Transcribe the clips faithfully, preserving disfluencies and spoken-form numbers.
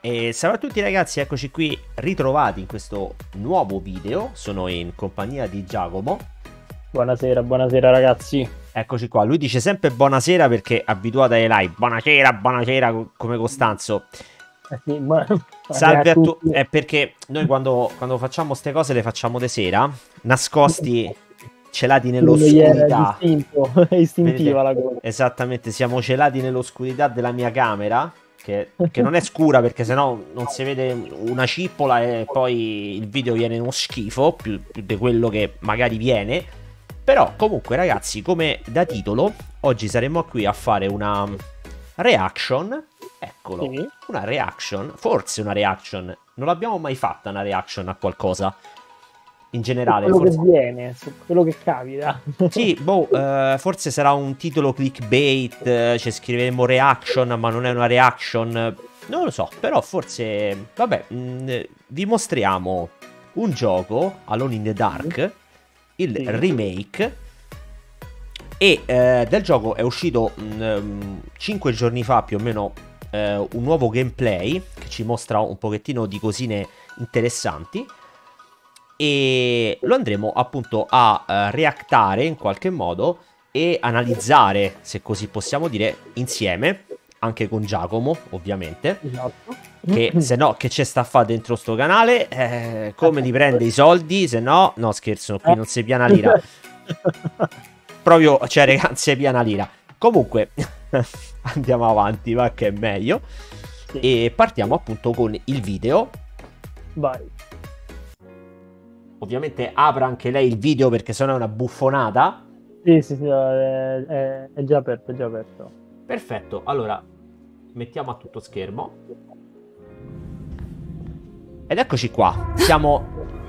E salve a tutti ragazzi, eccoci qui ritrovati in questo nuovo video. Sono in compagnia di Giacomo. Buonasera, buonasera ragazzi. Eccoci qua, lui dice sempre buonasera perché è abituato ai live. Buonasera, buonasera come Costanzo. Eh sì, buona... Salve a tutti. È perché noi quando, quando facciamo queste cose le facciamo di sera, nascosti, celati nell'oscurità. È istinto, è istintiva la cosa. Esattamente, siamo celati nell'oscurità della mia camera. Che, che non è scura perché sennò non si vede una cippola e poi il video viene uno schifo più, più di quello che magari viene. Però comunque ragazzi, come da titolo, oggi saremo qui a fare una reaction. Eccolo, sì. Una reaction, forse una reaction. Non l'abbiamo mai fatta una reaction a qualcosa in generale, quello forse... che viene, quello che capita. Sì, boh, uh, forse sarà un titolo clickbait, uh, ci scriveremo reaction, ma non è una reaction, non lo so, però forse, vabbè, mh, vi mostriamo un gioco, Alone in the Dark, il sì. remake, e uh, del gioco è uscito cinque giorni fa più o meno uh, un nuovo gameplay, che ci mostra un pochettino di cosine interessanti. E lo andremo appunto a uh, reactare in qualche modo e analizzare, se così possiamo dire, insieme, anche con Giacomo ovviamente, esatto. Che se no che c'è sta a fare dentro sto canale, eh, come li prende i soldi, se no, no scherzo, qui non si piana lira, proprio, cioè ragazzi è piana lira. Comunque andiamo avanti, va che è meglio, sì. E partiamo appunto con il video. Vai. Ovviamente apra anche lei il video perché sennò è una buffonata. Sì, sì, sì, è, è, è già aperto, è già aperto. Perfetto, allora mettiamo a tutto schermo. Ed eccoci qua, siamo...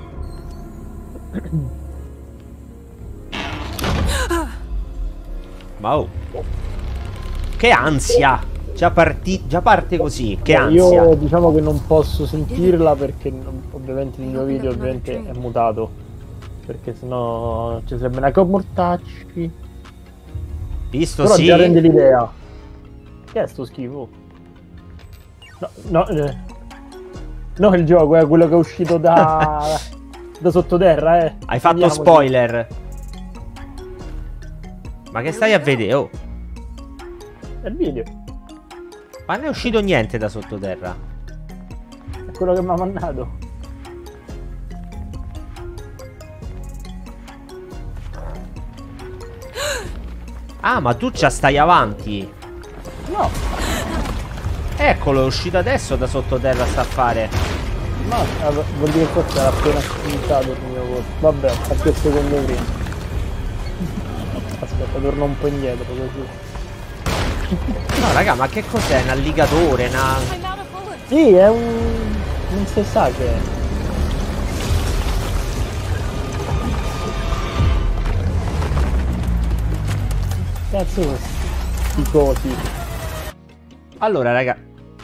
Wow. Che ansia! Già, parti... Già parte così, che ansia. Io diciamo che non posso sentirla perché ovviamente il mio video ovviamente è mutato, perché sennò ci sarebbe una mortacci. Visto. Però sì. già rende l'idea. Che è sto schifo? No, no, eh. no, il gioco è quello che è uscito da, da sottoterra, eh. Hai fatto Andiamo spoiler. Di... Ma che stai a vedere? Oh. È il video. Ma non è uscito niente da sottoterra. È quello che mi ha mandato. Ah, ma tu già stai avanti. No. Eccolo, è uscito adesso da sottoterra, sta a fare. No, vuol dire che forse era appena spuntato il mio voto. Vabbè, a che secondo prima. Aspetta, torno un po' indietro così. No raga, ma che cos'è? Un alligatore? Una... Sì, è un... non si sa che è. Cazzo questi cosi. Allora raga,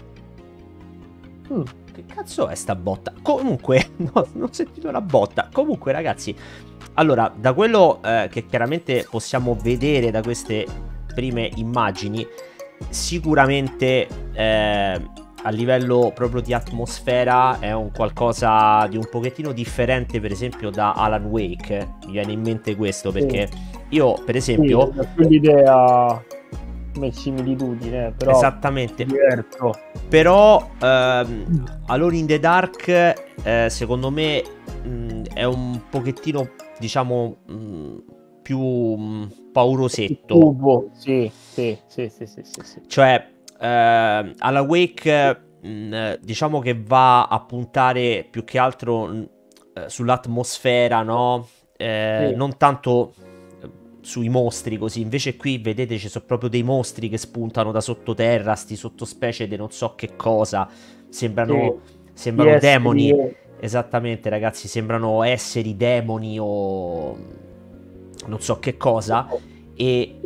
mm, che cazzo è sta botta? Comunque, no, non ho sentito la botta. Comunque ragazzi, allora, da quello eh, che chiaramente possiamo vedere da queste prime immagini, sicuramente eh, a livello proprio di atmosfera è un qualcosa di un pochettino differente, per esempio da Alan Wake. Mi viene in mente questo perché sì. Io per esempio sì, l'idea come similitudine, però esattamente diverso. Però ehm, Alone in the Dark eh, secondo me mh, è un pochettino, diciamo, mh, più mh, paurosetto. Cubo. Sì, sì, sì, sì, sì, sì, sì. Cioè eh, Alan Wake mh, diciamo che va a puntare più che altro mh, sull'atmosfera, no? Eh, sì. Non tanto sui mostri così. Invece qui vedete ci sono proprio dei mostri che spuntano da sottoterra, sti sottospecie di non so che cosa. Sembrano, sì. sembrano demoni. Esseri. Esattamente ragazzi, sembrano esseri, demoni o non so che cosa. E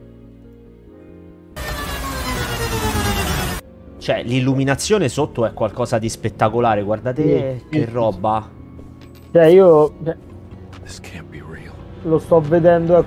cioè l'illuminazione sotto è qualcosa di spettacolare. Guardate sì. che roba. Cioè io lo sto vedendo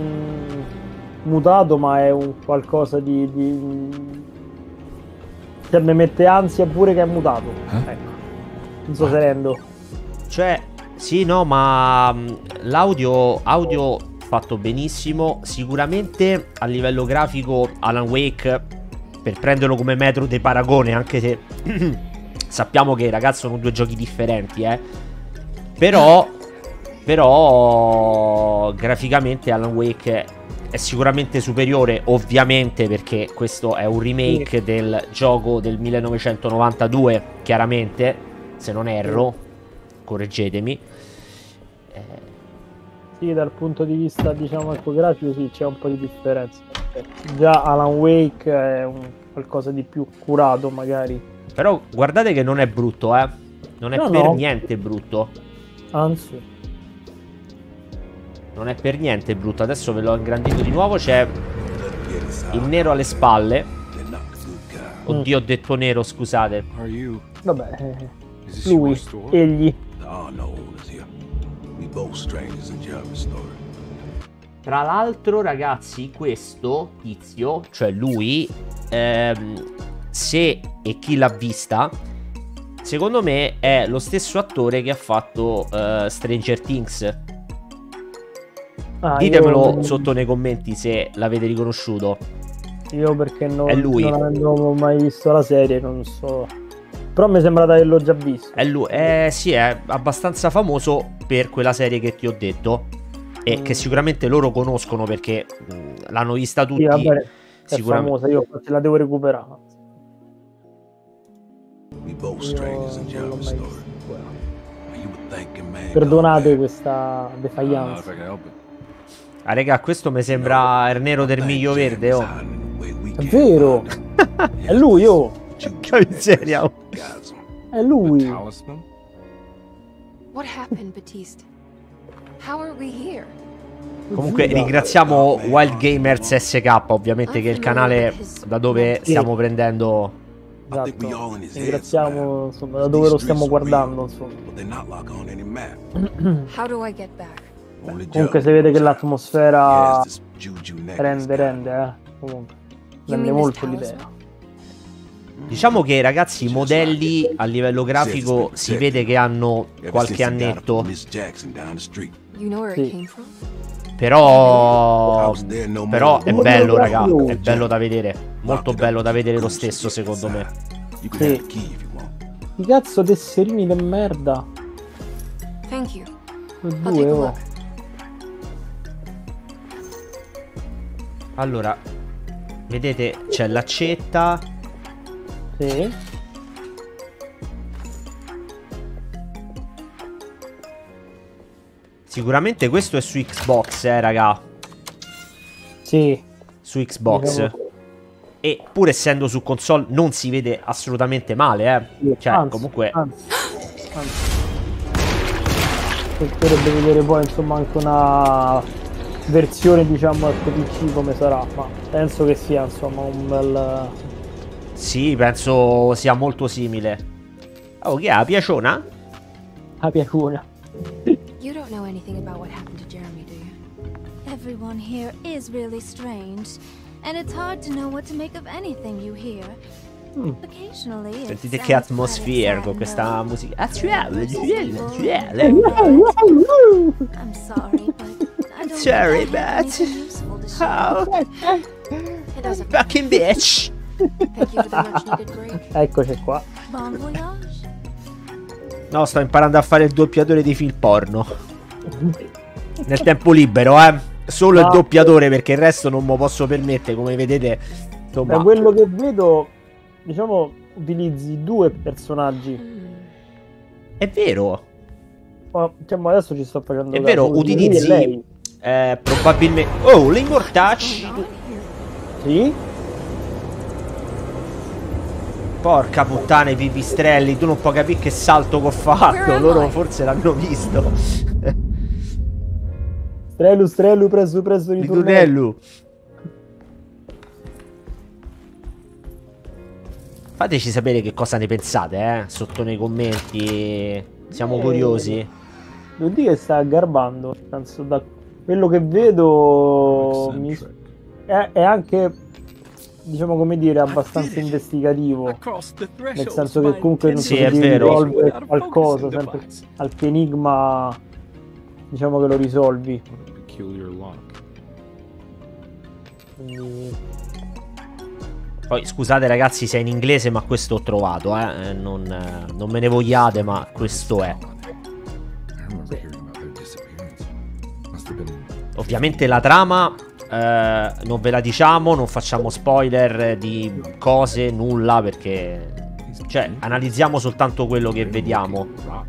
mm, mutato, ma è un qualcosa di, di Cioè, mi mette ansia pure che è mutato. Eh? Ecco. Non so se rendo. Cioè, sì, no, ma l'audio audio fatto benissimo. Sicuramente a livello grafico Alan Wake, per prenderlo come metro di paragone, anche se sappiamo che ragazzi sono due giochi differenti, eh. Però, però graficamente Alan Wake è sicuramente superiore, ovviamente, perché questo è un remake sì. del gioco del millenovecentonovantadue, chiaramente, se non erro, correggetemi. Eh... Sì, dal punto di vista, diciamo, ecco, grafico, sì, c'è un po' di differenza. Già Alan Wake è un qualcosa di più curato, magari. Però guardate che non è brutto, eh. Non è no, per no. niente brutto. Anzi. Non è per niente brutto. Adesso ve l'ho ingrandito di nuovo. C'è il nero alle spalle. Oddio, ho detto nero, scusate. Vabbè, eh, lui, egli. Tra l'altro, ragazzi, questo tizio, cioè lui, ehm, se e chi l'ha vista, secondo me è lo stesso attore che ha fatto uh, Stranger Things. Ah, ditemelo io... sotto nei commenti se l'avete riconosciuto. Io perché non, è lui. non avevo mai visto la serie, non so. Però mi sembra che l'ho già visto. È lui, eh, sì, è abbastanza famoso per quella serie che ti ho detto. E mm. che sicuramente loro conoscono perché mh, l'hanno vista tutti. Sì, vabbè, è famosa, io infatti la devo recuperare. Io perdonate questa defiance. Ah, raga, questo mi sembra il nero del miglio verde, oh. È vero. È lui, oh. Che miseria, oh. È lui. What happened, Batiste? How are we here? Comunque ringraziamo Wild Gamers S K, ovviamente, che è il canale da dove stiamo prendendo. Esatto. Ringraziamo, insomma, da dove lo stiamo guardando, insomma. How do I get back? Comunque si vede che l'atmosfera rende, rende, eh. Comunque rende molto l'idea. Diciamo che, ragazzi, i modelli a livello grafico si vede che hanno qualche annetto. Sì. Però Però è bello, raga. È bello da vedere. Molto bello da vedere lo stesso, secondo me. Sì. Che cazzo tesserini di merda. Thank you. Due, oh. Allora, vedete, c'è l'accetta. Sì. Sicuramente questo è su Xbox, eh, raga. Sì. Su Xbox. Diciamo... E pur essendo su console non si vede assolutamente male, eh. Sì, cioè, anzi, comunque... Anzi, anzi. Potrebbe vedere poi, insomma, anche una versione, diciamo, al P C come sarà. Ma penso che sia, insomma, un bel... Sì, penso sia molto simile. Oh, che è? La piaciona? La piaciona. You don't know anything about what happened to Jeremy, do you? Everyone here is really strange, and it's hard to know what to make of anything you hear. Mm. Occasionally, sentite che atmosfera con questa musica. I'm sorry, but I don't sorry, but how fucking bitch. Thank you for the much needed break. Eccoci qua. Bon voyage. No, sto imparando a fare il doppiatore di film porno. Nel tempo libero, eh. Solo no. Il doppiatore, perché il resto non me lo posso permettere, come vedete. Insomma. Da quello che vedo, diciamo, utilizzi due personaggi. È vero. Ma, cioè, ma adesso ci sto facendo. È vero, utilizzi eh, probabilmente. Oh, l'Immortouch. Sì. Porca puttana, i pipistrelli, tu non puoi capire che salto che ho fatto. Loro forse l'hanno visto. Strellu, strellu, preso, preso, ritornello. Fateci sapere che cosa ne pensate, eh, sotto nei commenti. Siamo eh, curiosi. Devo dire che sta garbando. Penso, da quello che vedo mi... è, è anche diciamo come dire, abbastanza investigativo. Nel senso che comunque non Sì, si è vero. risolve qualcosa, sempre qualche enigma, diciamo che lo risolvi. Quindi... Poi scusate ragazzi se è in inglese, ma questo ho trovato, eh. Eh, non, eh, non me ne vogliate, ma questo è. Ovviamente la trama eh, non ve la diciamo, non facciamo spoiler di cose, nulla, perché cioè analizziamo soltanto quello che vediamo.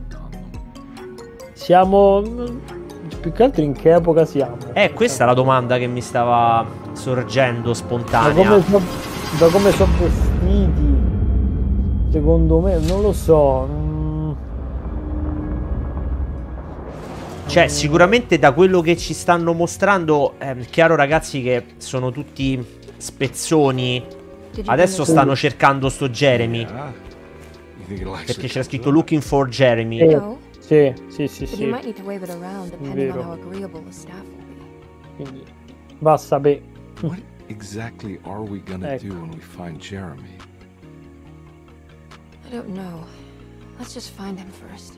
Siamo più che altro in che epoca siamo? Eh, questa è la domanda che mi stava sorgendo Da spontanea. come, so, da come sono vestiti, secondo me, non lo so. mm, Cioè, sicuramente da quello che ci stanno mostrando è chiaro, ragazzi, che sono tutti spezzoni. Did you Adesso bring stanno cercando sto Jeremy, perché c'era scritto looking for Jeremy. Eh, No, Sì, sì, sì, but you sì. might need to wave it around depending on Vero. how agreeable the staff will be. Quindi va a sapere. What exactly are we gonna Ecco. do when we find Jeremy? I don't know. Let's just find him first.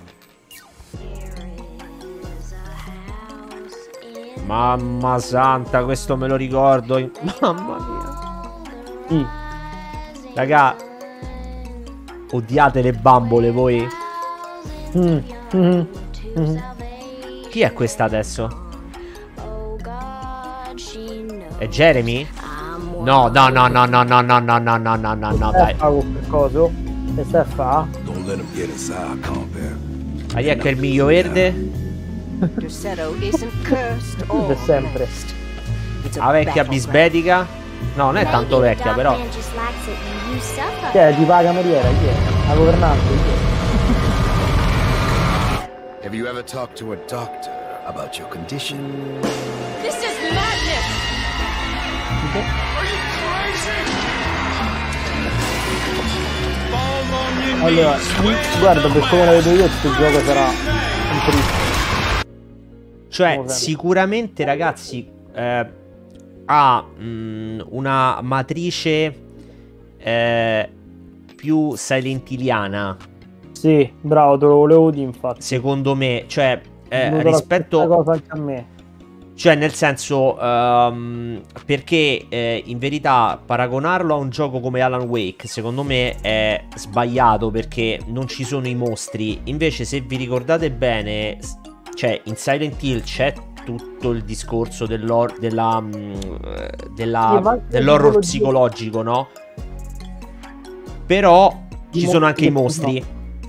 Mamma santa, questo me lo ricordo. Mamma mia. Sì. Raga, odiate le bambole voi? Mm, mm, mm. Chi è questa adesso? È Jeremy? No, no, no, no, no, no, no, no, no, no, no, no, no, dai. Steffa con quel coso? E Steffa? Don't let him get inside, compare. Ma chi è che è il miglio verde? Derceto isn't cursed or Per sempre. blessed. It's a La vecchia battleground. bisbetica? No, non è tanto vecchia, però. Chi è? Tipo la cameriera? Chi è? La governante? Chi è? Have you ever talked to a doctor about your condition? This is madness! Allora, guarda, per come la vedo io, questo gioco sarà un triste. Cioè, Come sicuramente, ragazzi, eh, ha mh, una matrice eh, più silentiliana, Sì, bravo, te lo volevo dire infatti. secondo me. Cioè, eh, Venuto la stessa rispetto... cosa anche a me. Cioè, nel senso, ehm, perché eh, in verità paragonarlo a un gioco come Alan Wake, secondo me è sbagliato, perché non ci sono i mostri. Invece, se vi ricordate bene, s- cioè, in Silent Hill c'è tutto il discorso dell'hor- della, mm, eh, della- Sì, ma anche dell'horror quello di- psicologico, no? Però I ci mo- sono anche i no. mostri,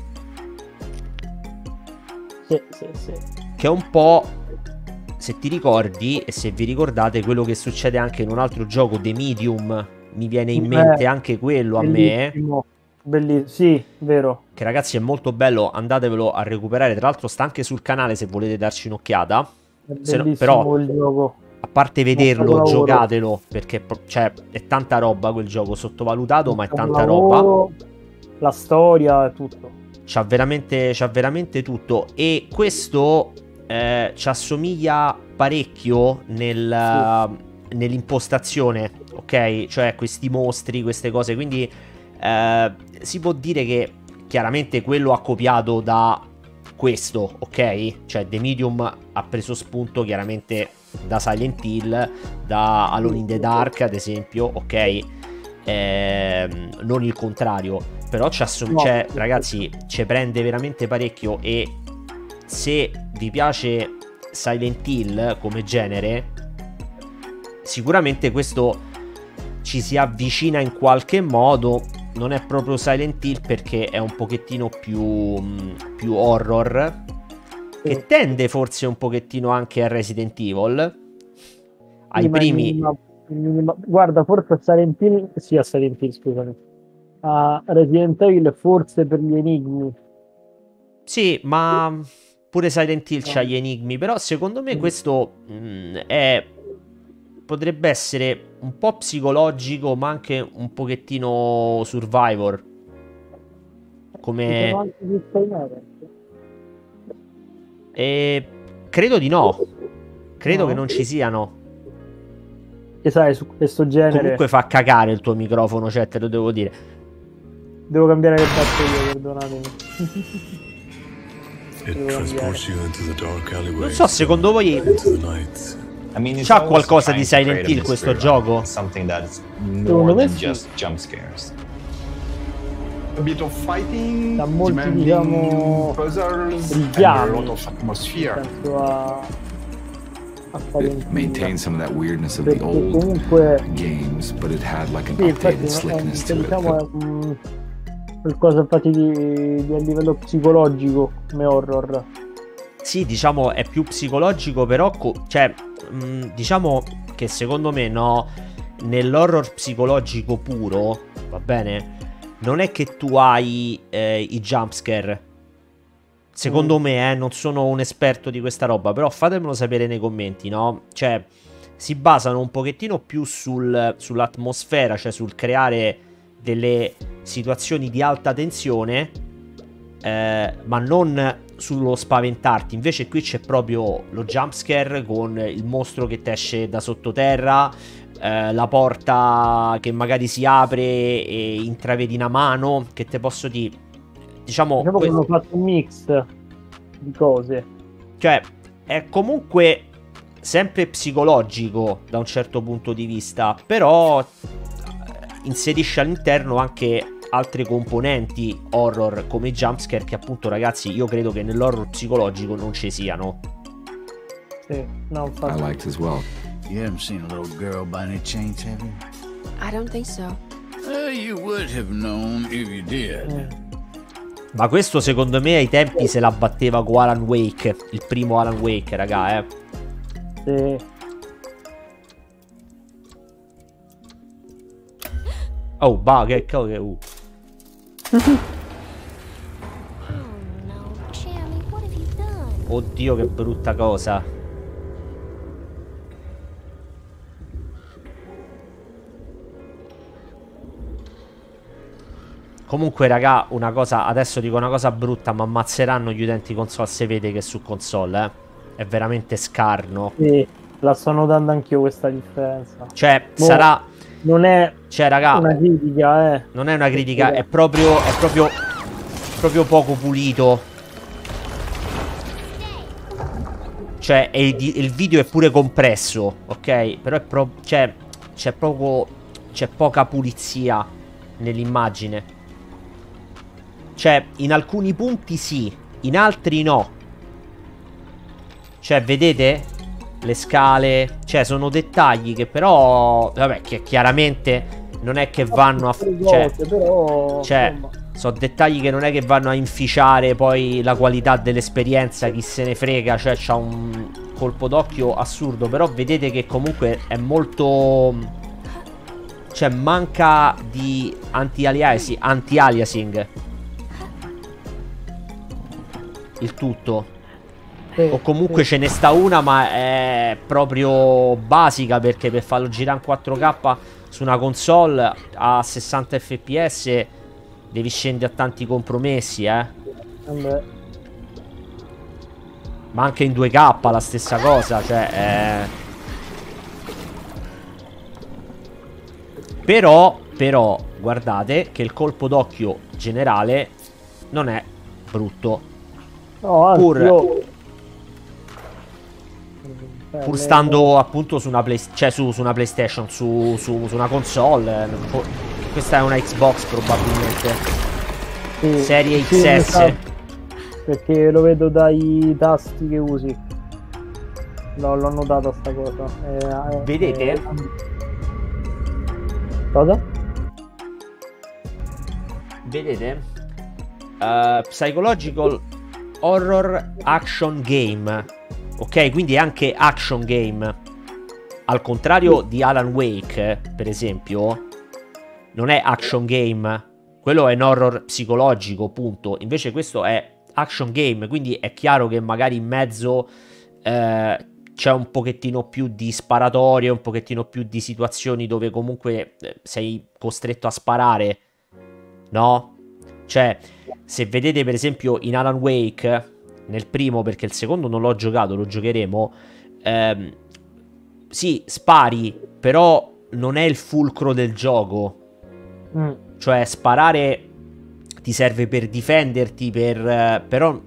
Sì, sì, sì. che è un po', se ti ricordi e se vi ricordate, quello che succede anche in un altro gioco, The Medium. Mi viene in Eh, mente anche quello a me, Bellissimo. Belli- sì, vero. che ragazzi è molto bello, andatevelo a recuperare. Tra l'altro sta anche sul canale se volete darci un'occhiata. È Se no- bellissimo però, il gioco. a parte vederlo, capolavoro. giocatelo, perché pro- cioè, è tanta roba quel gioco, sottovalutato, ma è tanta Capolavoro, roba. La storia e tutto. C'ha veramente, c'ha veramente tutto. E questo eh, ci assomiglia parecchio nel, nell'impostazione, ok? Cioè questi mostri, queste cose. Quindi eh, si può dire che chiaramente quello ha copiato da questo, ok? Cioè The Medium ha preso spunto chiaramente da Silent Hill, da Alone in the Dark ad esempio, ok? Ehm, non il contrario. Però ci assom- No. cioè, ragazzi, ci prende veramente parecchio. E se vi piace Silent Hill come genere, sicuramente questo ci si avvicina in qualche modo. Non è proprio Silent Hill perché è un pochettino più, mh, più horror, che Sì. tende forse un pochettino anche a Resident Evil, ai Sì, ma il primi. minima- il minima- Guarda, forse a Silent Hill, sì, a Silent Hill, scusami. A Resident Evil forse per gli enigmi. Sì, ma pure Silent Hill No. c'ha gli enigmi. Però secondo me Mm. questo mh, è potrebbe essere un po' psicologico, ma anche un pochettino Survivor. Ci Come sono anche gli Skynet. e credo di no. Credo No? che non ci siano. Sì, perché sai, su questo genere Comunque fa cagare il tuo microfono, cioè te lo devo dire. devo cambiare le batterie, perdonatemi. It transports you into the dark alleyways. Non so, secondo voi into the night. I mean, it's c'ha always qualcosa trying di to Silent create a Hill questo mystery, gioco? right? Something that's Secondo more me than sì. just jump scares. A bit of fighting, Da molti, demanding diciamo, puzzles, and a richiami, lot of atmosphere. nel senso a, a Silent It Hill. maintained some of that weirdness of the Perché old comunque games, but it had like an sì, infatti updated no, slickness è, to it. diciamo è un qualcosa infatti di, di a livello psicologico come horror. Sì, diciamo è più psicologico, però co- cioè mh, diciamo che secondo me no, nell'horror psicologico puro, va bene, non è che tu hai eh, i jumpscare. Secondo Mm. me, eh, non sono un esperto di questa roba, però fatemelo sapere nei commenti, no? Cioè, si basano un pochettino più sul, sull'atmosfera, cioè sul creare delle situazioni di alta tensione, eh, ma non sullo spaventarti. Invece qui c'è proprio lo jumpscare con il mostro che ti esce da sottoterra, eh, la porta che magari si apre e intravedi una mano, che te posso dire, diciamo, Diciamo che que- hanno fatto un mix di cose. cioè è comunque sempre psicologico da un certo punto di vista, però inserisce all'interno anche altre componenti horror come i jumpscare, che appunto, ragazzi, io credo che nell'horror psicologico non ci siano. Sì, no, I infatti. liked as well. You haven't seen a little girl by any chance, have you? I don't think so. Well, you would have known if you did. Mm. Ma questo secondo me ai tempi se la batteva con Alan Wake, il primo Alan Wake, raga, eh. Sì. Oh, bah, che cavolo che... Uh. Oh no, Jeremy, what have you done? Oddio, che brutta cosa. Comunque, raga, una cosa, adesso dico una cosa brutta, ma ammazzeranno gli utenti console se vede che su console, eh. È veramente scarno. Sì, la sto notando anch'io questa differenza. Cioè, Mo- sarà... Non è Cioè, raga, una critica, eh. non è una critica, è proprio, è proprio, proprio poco pulito. Cioè, e il, il video è pure compresso, ok? Però è proprio, cioè, c'è poco, c'è poca pulizia nell'immagine. Cioè, in alcuni punti sì, in altri no. Cioè, vedete? Le scale, cioè, sono dettagli che però, vabbè, che chiaramente non è che vanno a... Cioè, Cose, però, cioè insomma. sono dettagli che non è che vanno a inficiare poi la qualità dell'esperienza, chi se ne frega, cioè c'ha un colpo d'occhio assurdo, però vedete che comunque è molto... Cioè manca di anti-aliasing, anti-aliasing il tutto. Sì, O comunque sì. ce ne sta una, ma è proprio basica, perché per farlo girare in quattro K su una console a sessanta F P S devi scendere a tanti compromessi, eh. Vabbè. Ma anche in due K la stessa cosa, cioè eh. Però, però, guardate che il colpo d'occhio generale non è brutto. No, anzi, Pur- io... Eh, Pur le- stando appunto su una, play, cioè su, su una PlayStation, su, su, su una console, eh, po- questa è una Xbox probabilmente, sì, serie sì, X S. esatto, perché lo vedo dai tasti che usi. No, l'ho notata sta cosa. Eh, eh, Vedete? eh, cosa? Vedete? Uh, psychological Horror Action Game. Ok, quindi è anche action game. Al contrario di Alan Wake, per esempio, non è action game. Quello è un horror psicologico, punto. Invece questo è action game, quindi è chiaro che magari in mezzo eh, c'è un pochettino più di sparatorie, un pochettino più di situazioni dove comunque eh, sei costretto a sparare, no? Cioè, se vedete per esempio in Alan Wake, nel primo, perché il secondo non l'ho giocato, lo giocheremo, ehm, sì, spari, però non è il fulcro del gioco. Mm. Cioè sparare ti serve per difenderti, per però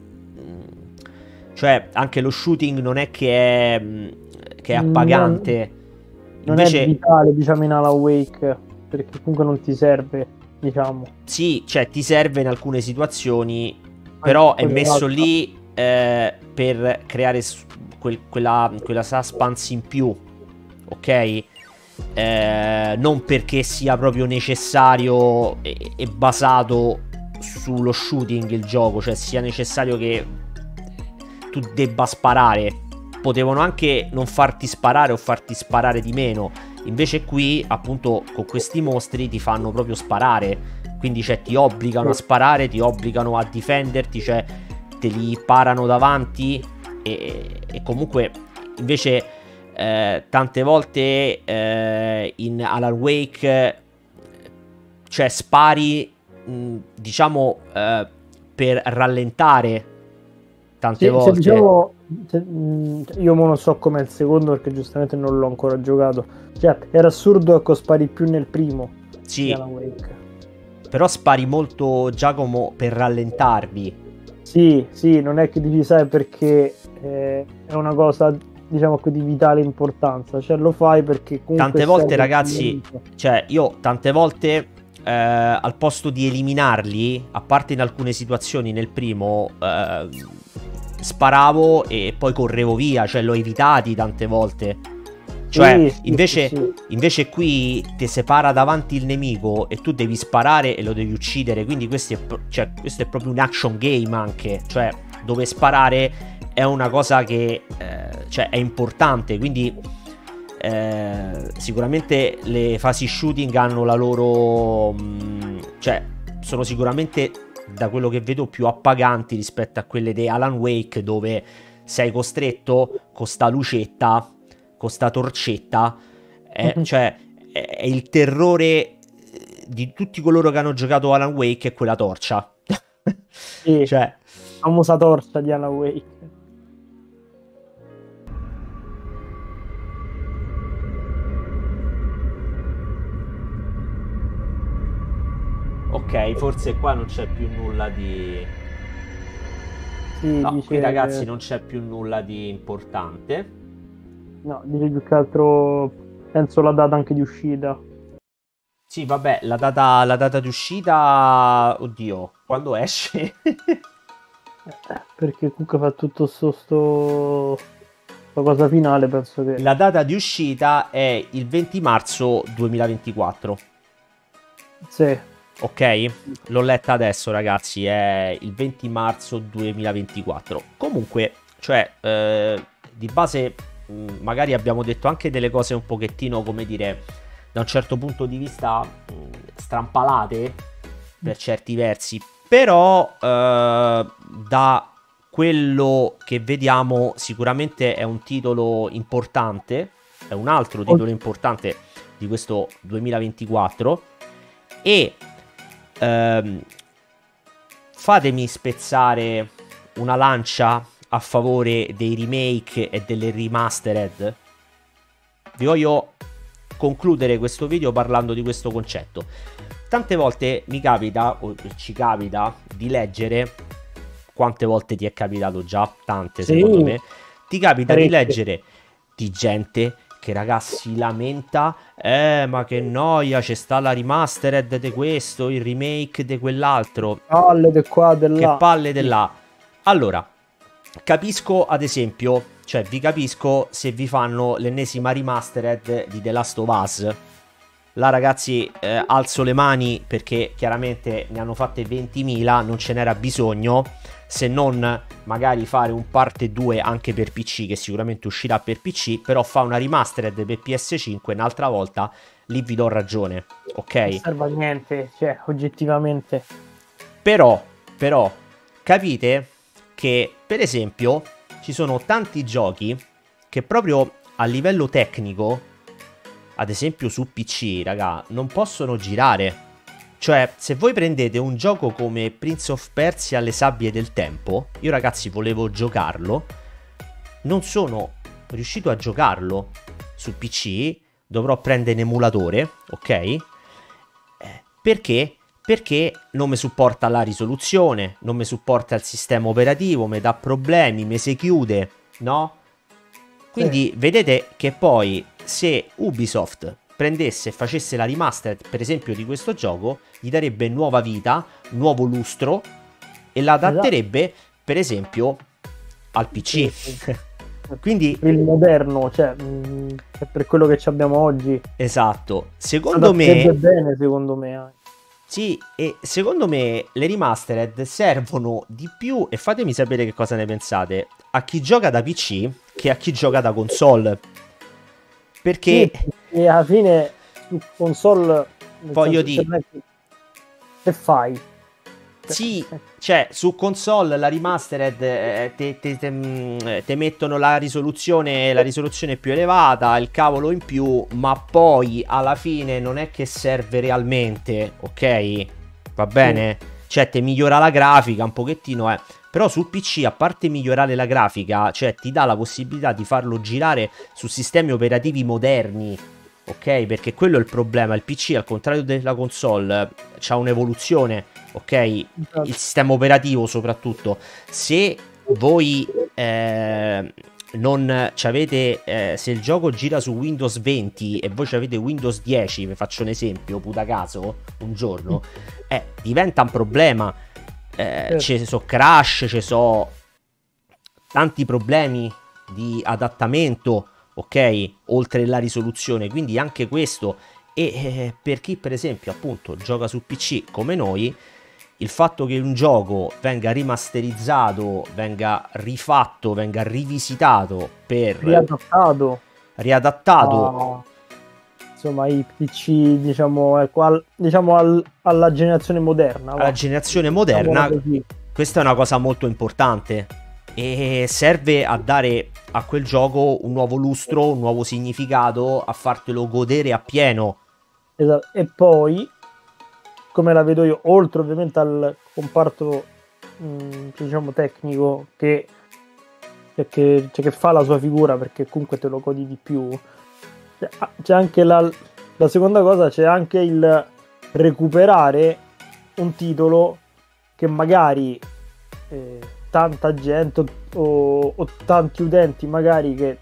cioè anche lo shooting non è che è che è appagante. Non, non Invece è vitale, diciamo, in Alan Wake, perché comunque non ti serve, diciamo. sì, cioè ti serve in alcune situazioni, però è messo lì eh, per creare quel, quella, quella suspense in più, ok? Eh, non perché sia proprio necessario e, e basato sullo shooting il gioco, cioè sia necessario che tu debba sparare. Potevano anche non farti sparare o farti sparare di meno, invece qui appunto con questi mostri ti fanno proprio sparare, quindi cioè ti obbligano a sparare, ti obbligano a difenderti, cioè te li parano davanti e, e comunque invece eh, tante volte eh, in Alan Wake cioè spari mh, diciamo eh, per rallentare tante se, volte. Se diciamo, se, io non so com'è il secondo perché giustamente non l'ho ancora giocato, cioè era assurdo, ecco, spari più nel primo. Sì, però spari molto, Giacomo, per rallentarvi. Sì, sì, non è che devi, sai, perché eh, è una cosa, diciamo, di vitale importanza, cioè lo fai perché comunque tante volte, ragazzi, cioè io tante volte eh, al posto di eliminarli, a parte in alcune situazioni nel primo eh, sparavo e poi correvo via, cioè l'ho evitati tante volte. Cioè sì, invece, sì, sì. invece qui ti separa davanti il nemico e tu devi sparare e lo devi uccidere, quindi questo è, cioè, questo è proprio un action game anche, cioè dove sparare è una cosa che eh, cioè, è importante, quindi eh, sicuramente le fasi shooting hanno la loro mh, cioè sono sicuramente, da quello che vedo, più appaganti rispetto a quelle di Alan Wake, dove sei costretto con sta lucetta, con sta torcetta, eh, mm-hmm. cioè è, è il terrore di tutti coloro che hanno giocato Alan Wake, è quella torcia. Sì, cioè la famosa torcia di Alan Wake. ok, forse qua non c'è più nulla di sì, no, dice... qui ragazzi non c'è più nulla di importante. No, dice più che altro penso la data anche di uscita. Sì, vabbè, la data, la data di uscita, oddio, quando esce? Perché comunque fa tutto sto, sto la cosa finale, penso che... La data di uscita è il venti marzo duemilaventiquattro. Sì. Ok? L'ho letta adesso, ragazzi, è il venti marzo duemilaventiquattro. Comunque, cioè, eh, di base... magari abbiamo detto anche delle cose un pochettino, come dire, da un certo punto di vista strampalate per certi versi, però eh, da quello che vediamo sicuramente è un titolo importante, è un altro titolo importante di questo duemilaventiquattro e ehm, fatemi spezzare una lancia a favore dei remake e delle remastered. Vi voglio concludere questo video parlando di questo concetto. Tante volte mi capita, o ci capita, di leggere, quante volte ti è capitato già? Tante, sì, secondo me. Ti capita parecchie. Di leggere di gente che, ragazzi, si lamenta, eh ma che noia, c'è sta la remastered di questo, il remake di quell'altro. Palle di qua, di là. Che palle di là. Allora, capisco, ad esempio, cioè vi capisco se vi fanno l'ennesima remastered di The Last of Us. Là, ragazzi, eh, alzo le mani perché chiaramente ne hanno fatte ventimila, non ce n'era bisogno, se non magari fare un parte due anche per P C, che sicuramente uscirà per P C, però fa una remastered per P S cinque un'altra volta, lì vi do ragione, ok? Non serve a niente, cioè, oggettivamente. Però, però, capite che, per esempio, ci sono tanti giochi che proprio a livello tecnico, ad esempio su P C, raga, non possono girare. Cioè, se voi prendete un gioco come Prince of Persia, Le sabbie del tempo, io, ragazzi, volevo giocarlo, non sono riuscito a giocarlo su P C, dovrò prendere un emulatore, ok? Eh, perché? Perché non mi supporta la risoluzione, non mi supporta il sistema operativo, mi dà problemi, mi si chiude, no? Quindi eh. vedete che poi se Ubisoft prendesse e facesse la remastered, per esempio, di questo gioco, gli darebbe nuova vita, nuovo lustro e la adatterebbe, esatto. per esempio, al P C. Sì, sì. Quindi il moderno, cioè mh, per quello che abbiamo oggi. Esatto. Secondo me bene, secondo me anche. Sì, e secondo me le remastered servono di più, e fatemi sapere che cosa ne pensate, a chi gioca da P C che a chi gioca da console. Perché sì, e alla fine su console voglio dire, che fai? Sì, cioè su console la remastered eh, te, te, te, te mettono la risoluzione, la risoluzione più elevata, il cavolo in più, ma poi alla fine non è che serve realmente, ok? Va bene? Sì. Cioè te migliora la grafica un pochettino, eh. Però sul P C, a parte migliorare la grafica, cioè ti dà la possibilità di farlo girare su sistemi operativi moderni, ok? Perché quello è il problema, il P C al contrario della console c'ha un'evoluzione, ok? Il sistema operativo soprattutto. Se voi eh, non avete, eh, se il gioco gira su Windows venti e voi avete Windows dieci, vi faccio un esempio, puta caso, un giorno, eh, diventa un problema. Eh, ci so crash, ci so tanti problemi di adattamento, ok? Oltre la risoluzione, quindi anche questo. E eh, per chi per esempio appunto gioca su P C come noi, il fatto che un gioco venga rimasterizzato, venga rifatto, venga rivisitato per riadattato riadattato ah, insomma i P C, diciamo, ecco, al, diciamo al, alla generazione moderna alla va. generazione moderna, questa è una cosa molto importante e serve a dare a quel gioco un nuovo lustro, un nuovo significato, a fartelo godere appieno. Esatto. E poi, come la vedo io, oltre ovviamente al comparto mh, diciamo tecnico che, che, cioè, che fa la sua figura, perché comunque te lo godi di più, c'è anche la, la seconda cosa, c'è anche il recuperare un titolo che magari eh, tanta gente o, o tanti utenti magari che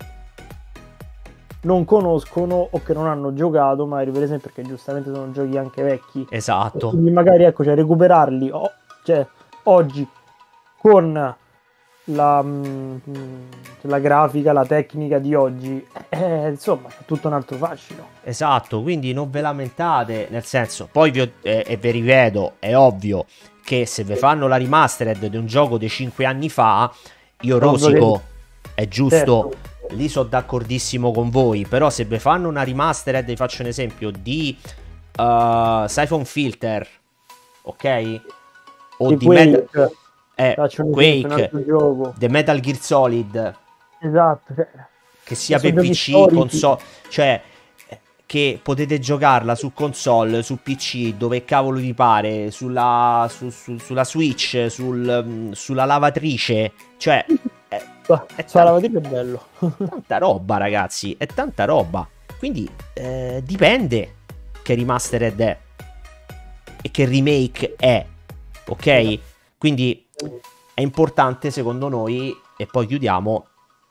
non conoscono o che non hanno giocato, magari per esempio, perché giustamente sono giochi anche vecchi. Esatto. Quindi magari ecco, cioè recuperarli oh, cioè, oggi con la, mh, la grafica, la tecnica di oggi, eh, insomma è tutto un altro fascino. Esatto, quindi non ve lamentate, nel senso, poi vi ho, eh, e vi rivedo, è ovvio che se vi fanno la remastered di un gioco di cinque anni fa, io rosico, è giusto, certo. Lì sono d'accordissimo con voi, però se vi fanno una remastered, vi faccio un esempio di uh, Siphon Filter, ok? O di, di Metal, eh, Quake, The Metal Gear Solid, esatto, cioè, che sia per P C, console, cioè che potete giocarla su console, su P C, dove cavolo vi pare, sulla, su, su, sulla Switch, sul, sulla lavatrice, cioè è, è tanta, lavatrice è bello. Tanta roba, ragazzi, è tanta roba. Quindi eh, dipende che remastered è e che remake è, ok? Quindi è importante secondo noi, e poi chiudiamo,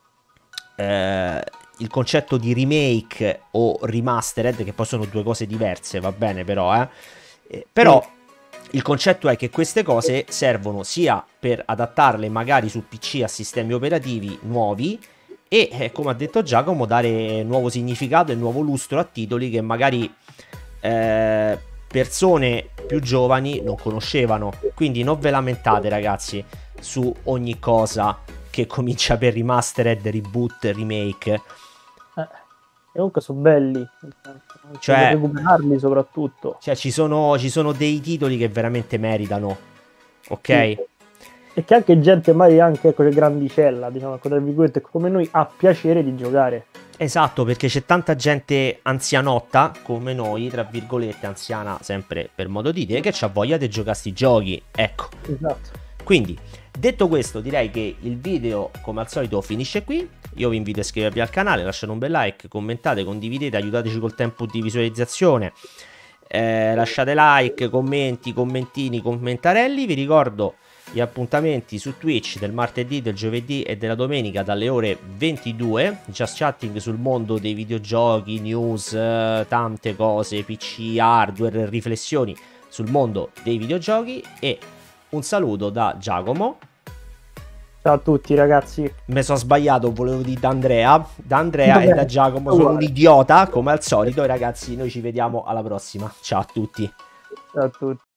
eh, il concetto di remake o remastered, che poi sono due cose diverse, va bene, però eh? Eh, però il concetto è che queste cose servono sia per adattarle magari su P C a sistemi operativi nuovi e, eh, come ha detto Giacomo, dare nuovo significato e nuovo lustro a titoli che magari eh, persone più giovani non conoscevano. Quindi non ve lamentate, ragazzi, su ogni cosa che comincia per remastered, reboot, remake. Eh, comunque sono belli, cioè recuperarli soprattutto. Cioè ci sono, ci sono dei titoli che veramente meritano, ok? Sì. E che anche gente magari anche ecco, grandicella, diciamo, tra virgolette, come noi, ha piacere di giocare. Esatto, perché c'è tanta gente anzianotta come noi, tra virgolette, anziana sempre per modo di dire, che c'ha voglia di giocare sti giochi, ecco. Esatto. Quindi Detto questo, direi che il video come al solito finisce qui. Io vi invito a iscrivervi al canale, lasciate un bel like, commentate, condividete, aiutateci col tempo di visualizzazione, eh, lasciate like, commenti, commentini, commentarelli. Vi ricordo gli appuntamenti su Twitch del martedì, del giovedì e della domenica dalle ore ventidue, just chatting sul mondo dei videogiochi, news, eh, tante cose, P C, hardware, riflessioni sul mondo dei videogiochi. E un saluto da Giacomo. Ciao a tutti ragazzi. Mi sono sbagliato, volevo dire da Andrea. Da Andrea Vabbè, e da Giacomo sono un idiota come al solito. E ragazzi, noi ci vediamo alla prossima. Ciao a tutti. Ciao a tutti.